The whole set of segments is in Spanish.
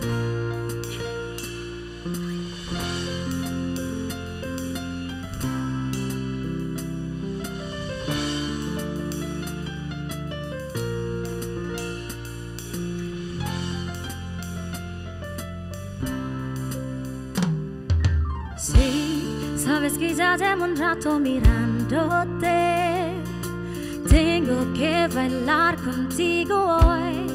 Sí, sabes que ya llevo un rato mirándote. Tengo que bailar contigo hoy.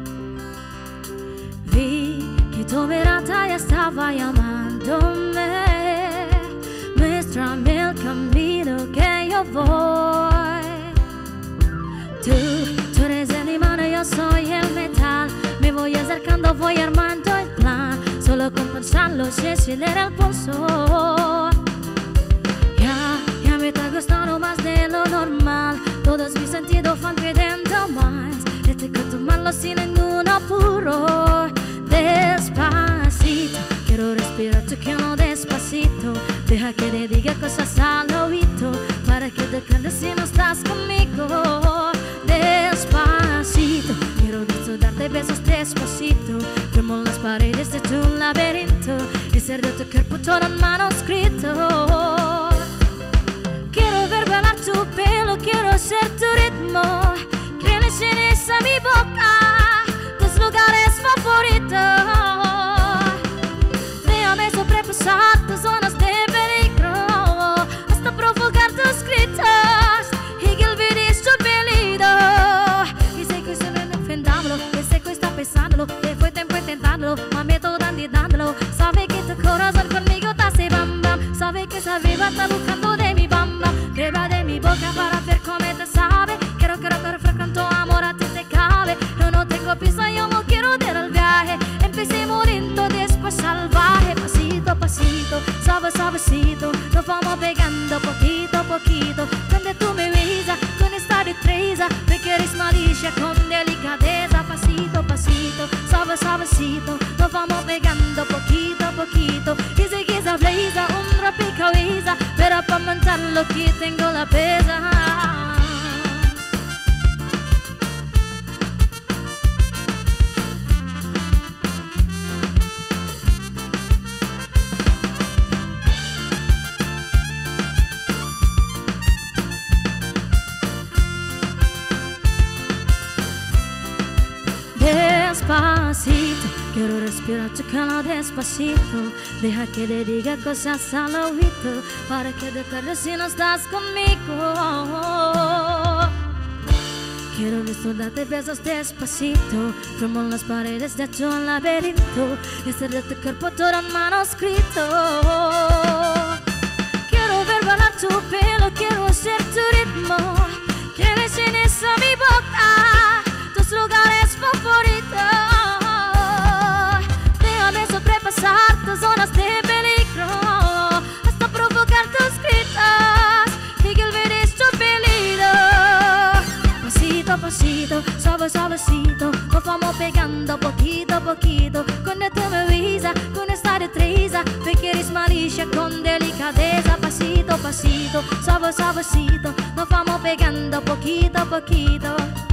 Vi que tu mirada ya estaba llamándome. Muéstrame el camino que yo voy. Tú eres el imán y yo soy el metal. Me voy acercando, voy armando el plan. Solo con pensarlo se acelera el pulso. Ya me está gustando más de lo normal. Todos mis sentidos van pidiendo más. Este que tomarlo sin ningún apuro. Despacito, quiero respirar tu quiero despacito. Deja que te diga cosas al oído, para que te cantes si no estás conmigo. Despacito, quiero darte besos despacito. Como las paredes de tu laberinto y ser de tu cuerpo todo en manuscrito. Quiero ver bailar tu pelo, quiero ser tu ritmo. Que le llenes a mi boca tus lugares favoritos. Déjame sobrepasar tus zonas de peligro hasta provocar tus gritos y que olvides tu apellido. Y sé que se me ofendándolo, que sé que está pensándolo, que fue tiempo intentándolo, mami todo dándolo. Sabe que tu corazón conmigo te hace bam bam. Sabe que esa viva está buscando de mi bam bam. Prueba de mi boca para ver cómo te sabe. Quiero con tu amor a ti te cabe. No tengo prisa, yo no quiero dar el viaje. Empecemos lento, después salvaje. Pasito a pasito, suavecito, nos vamos pegando poquito a poquito. Donde tú me besas con esta destreza, me quieres malicia con delicadeza. Pasito a pasito, suavecito, nos vamos pegando poquito a poquito. Y si quizá blaza un rompecabezas, pero para montar lo que tengo la pesa. Despacito, quiero respirar tu cara despacito. Deja que te diga cosas al oído, para que te pierdas si no estás conmigo. Quiero darte besos despacito, como las paredes de tu laberinto y ser de tu cuerpo todo en manuscrito. Quiero ver bailar tu pelo, quiero ser tu ritmo. Que le llenes a mi boca tus lugares favoritos. Déjame sobrepasar tus zonas de peligro hasta provocar tus gritos y que olvides tu apellido. Pasito a pasito, suavecito, nos vamos pegando poquito a poquito. Cuando tú me besas con esta destreza, me quieres malicia con delicadeza. Pasito a pasito, suavecito, nos vamos pegando poquito a poquito.